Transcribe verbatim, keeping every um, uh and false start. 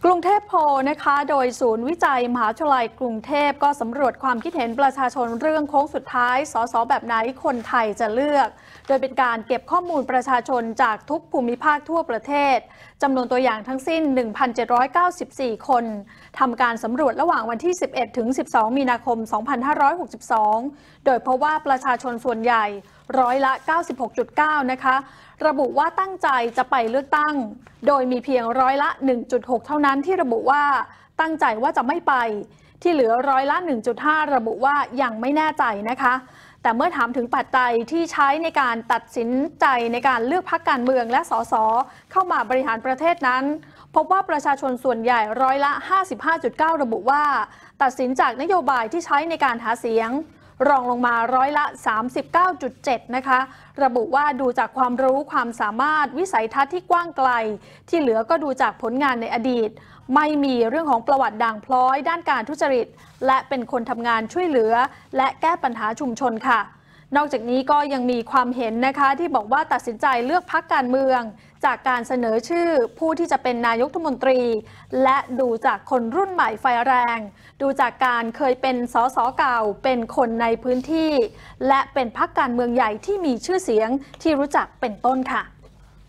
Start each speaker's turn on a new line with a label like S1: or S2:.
S1: กรุงเทพโพลนะคะโดยศูนย์วิจัยมหาวิทยาลัยกรุงเทพก็สำรวจความคิดเห็นประชาชนเรื่องโค้งสุดท้ายสสแบบไหนคนไทยจะเลือกโดยเป็นการเก็บข้อมูลประชาชนจากทุกภูมิภาคทั่วประเทศจำนวนตัวอย่างทั้งสิ้น หนึ่งพันเจ็ดร้อยเก้าสิบสี่ คนทำการสำรวจระหว่างวันที่ สิบเอ็ดถึงสิบสอง มีนาคม สองพันห้าร้อยหกสิบสอง โดยพบว่าประชาชนส่วนใหญ่ร้อยละ เก้าสิบหกจุดเก้า นะคะระบุว่าตั้งใจจะไปเลือกตั้งโดยมีเพียงร้อยละ หนึ่งจุดหก เท่านั้นที่ระบุว่าตั้งใจว่าจะไม่ไปที่เหลือร้อยละ หนึ่งจุดห้า ระบุว่ายังไม่แน่ใจนะคะแต่เมื่อถามถึงปัจจัยที่ใช้ในการตัดสินใจในการเลือกพรรคการเมืองและสสเข้ามาบริหารประเทศนั้นพบว่าประชาชนส่วนใหญ่ร้อยละ ห้าสิบห้าจุดเก้า ระบุว่าตัดสินจากนโยบายที่ใช้ในการหาเสียงรองลงมาร้อยละ สามสิบเก้าจุดเจ็ด นะคะระบุว่าดูจากความรู้ความสามารถวิสัยทัศน์ที่กว้างไกลที่เหลือก็ดูจากผลงานในอดีตไม่มีเรื่องของประวัติด่างพร้อยด้านการทุจริตและเป็นคนทำงานช่วยเหลือและแก้ปัญหาชุมชนค่ะนอกจากนี้ก็ยังมีความเห็นนะคะที่บอกว่าตัดสินใจเลือกพรรคการเมืองจากการเสนอชื่อผู้ที่จะเป็นนายกรัฐมนตรีและดูจากคนรุ่นใหม่ไฟแรงดูจากการเคยเป็นสสเก่าเป็นคนในพื้นที่และเป็นพรรคการเมืองใหญ่ที่มีชื่อเสียงที่รู้จักเป็นต้นค่ะ